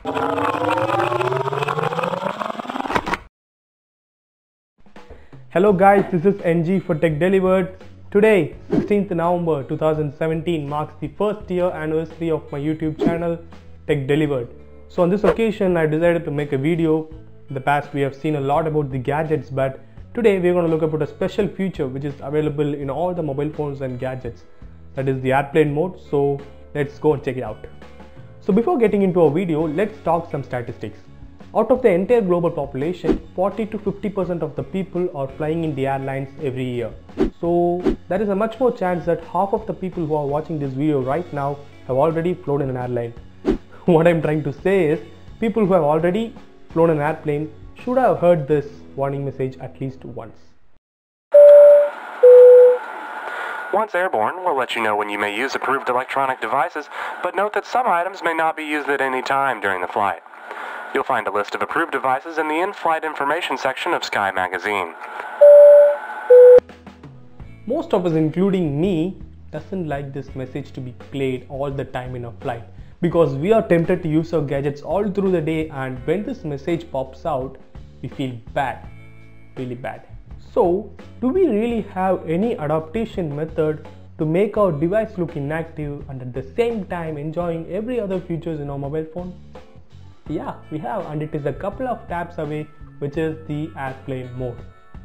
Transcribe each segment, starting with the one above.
Hello guys, this is NG for Tech Delivered. Today, 16th November 2017 marks the first year anniversary of my YouTube channel Tech Delivered. So on this occasion, I decided to make a video. In the past, we have seen a lot about the gadgets, but today we are going to look about a special feature which is available in all the mobile phones and gadgets. That is the airplane mode. So let's go and check it out. So before getting into our video, let's talk some statistics. Out of the entire global population, 40 to 50% of the people are flying in the airlines every year. So there is a much more chance that half of the people who are watching this video right now have already flown in an airline. What I'm trying to say is, people who have already flown an airplane should have heard this warning message at least once. Once airborne, we'll let you know when you may use approved electronic devices, but note that some items may not be used at any time during the flight. You'll find a list of approved devices in the in-flight information section of Sky Magazine. Most of us, including me, doesn't like this message to be played all the time in a flight because we are tempted to use our gadgets all through the day, and when this message pops out, we feel bad, really bad. So, do we really have any adaptation method to make our device look inactive and at the same time enjoying every other features in our mobile phone? Yeah, we have, and it is a couple of taps away, which is the airplane mode.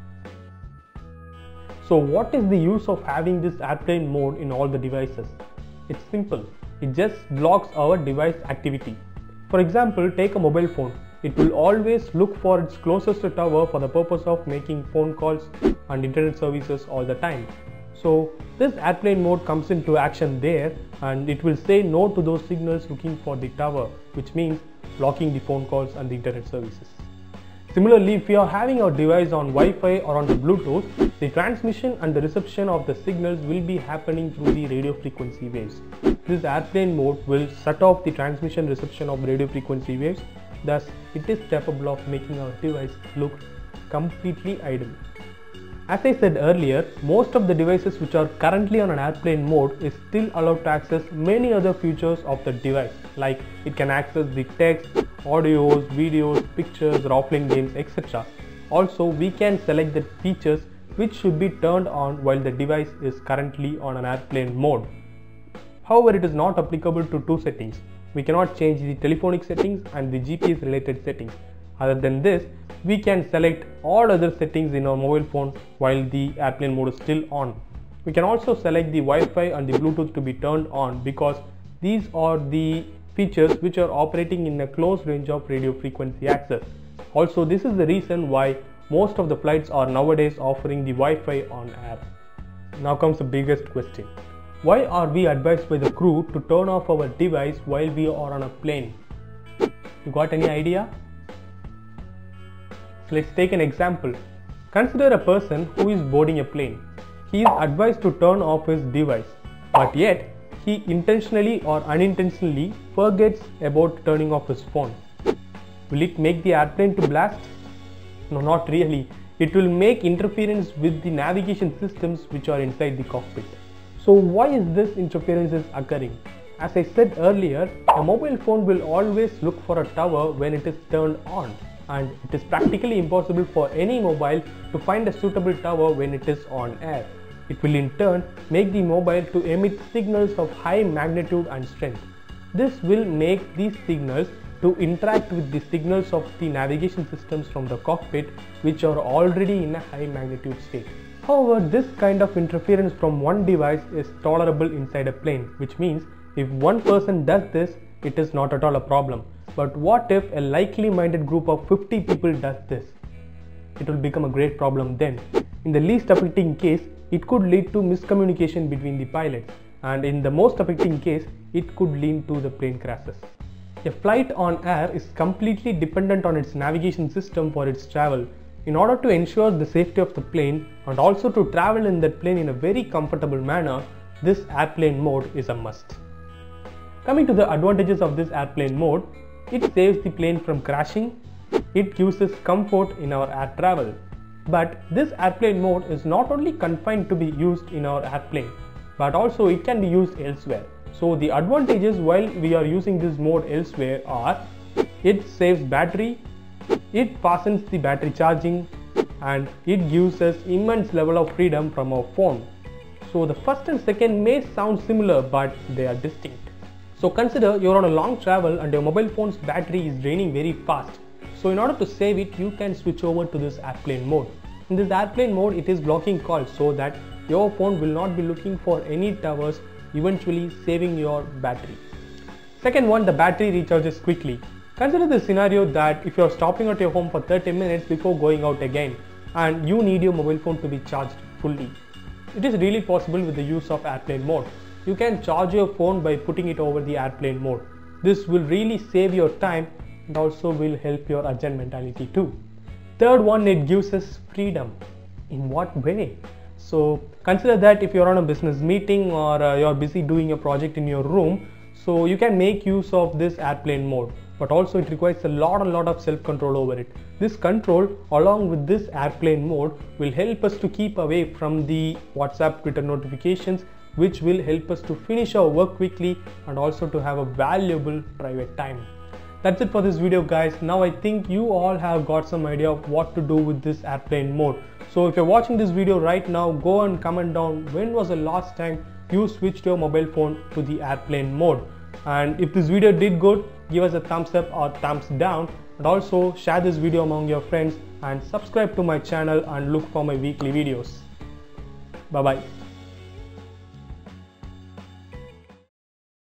So what is the use of having this airplane mode in all the devices? It's simple. It just blocks our device activity. For example, take a mobile phone. It will always look for its closest tower for the purpose of making phone calls and internet services all the time. So this airplane mode comes into action there, and it will say no to those signals looking for the tower, which means blocking the phone calls and the internet services. Similarly, if we are having our device on Wi-Fi or on the Bluetooth, the transmission and the reception of the signals will be happening through the radio frequency waves. This airplane mode will shut off the transmission reception of radio frequency waves. Thus, it is capable of making our device look completely idle. As I said earlier, most of the devices which are currently on an airplane mode is still allowed to access many other features of the device, like it can access the text, audios, videos, pictures, offline games, etc. Also, we can select the features which should be turned on while the device is currently on an airplane mode. However, it is not applicable to two settings. We cannot change the telephonic settings and the GPS related settings. Other than this, we can select all other settings in our mobile phone while the airplane mode is still on. We can also select the Wi-Fi and the Bluetooth to be turned on because these are the features which are operating in a close range of radio frequency access. Also, this is the reason why most of the flights are nowadays offering the Wi-Fi on air. Now comes the biggest question. Why are we advised by the crew to turn off our device while we are on a plane? You got any idea? Let's take an example. Consider a person who is boarding a plane. He is advised to turn off his device, but yet he intentionally or unintentionally forgets about turning off his phone. Will it make the airplane to blast? No, not really. It will make interference with the navigation systems which are inside the cockpit. So why is this interference is occurring? As I said earlier, a mobile phone will always look for a tower when it is turned on, and it is practically impossible for any mobile to find a suitable tower when it is on air. It will in turn make the mobile to emit signals of high magnitude and strength. This will make these signals to interact with the signals of the navigation systems from the cockpit, which are already in a high magnitude state. However, this kind of interference from one device is tolerable inside a plane, which means if one person does this, it is not at all a problem. But what if a likely minded group of 50 people does this? It will become a great problem then. In the least affecting case, it could lead to miscommunication between the pilots, and in the most affecting case, it could lead to the plane crashes. A flight on air is completely dependent on its navigation system for its travel. In order to ensure the safety of the plane and also to travel in that plane in a very comfortable manner, this airplane mode is a must. Coming to the advantages of this airplane mode, it saves the plane from crashing, it gives us comfort in our air travel. But this airplane mode is not only confined to be used in our airplane, but also it can be used elsewhere. So the advantages while we are using this mode elsewhere are, It saves battery, it fastens the battery charging, and it gives us immense level of freedom from our phone. So the first and second may sound similar, but they are distinct. So consider you're on a long travel and your mobile phone's battery is draining very fast. So in order to save it, you can switch over to this airplane mode. In this airplane mode, it is blocking calls so that your phone will not be looking for any towers, eventually saving your battery. Second one, the battery recharges quickly. Consider the scenario that if you're stopping at your home for 30 minutes before going out again and you need your mobile phone to be charged fully. It is really possible with the use of airplane mode. You can charge your phone by putting it over the airplane mode. This will really save your time and also will help your urgent mentality too. Third one, it gives us freedom. In what way? So consider that if you're on a business meeting or you're busy doing a project in your room, so you can make use of this airplane mode, but also it requires a lot of self-control over it. This control along with this airplane mode will help us to keep away from the WhatsApp, Twitter notifications, which will help us to finish our work quickly and also to have a valuable private time. That's it for this video, guys. Now I think you all have got some idea of what to do with this airplane mode. So if you're watching this video right now, go and comment down when was the last time you switched your mobile phone to the airplane mode. And if this video did good, give us a thumbs up or thumbs down, and also share this video among your friends and subscribe to my channel and look for my weekly videos. Bye bye.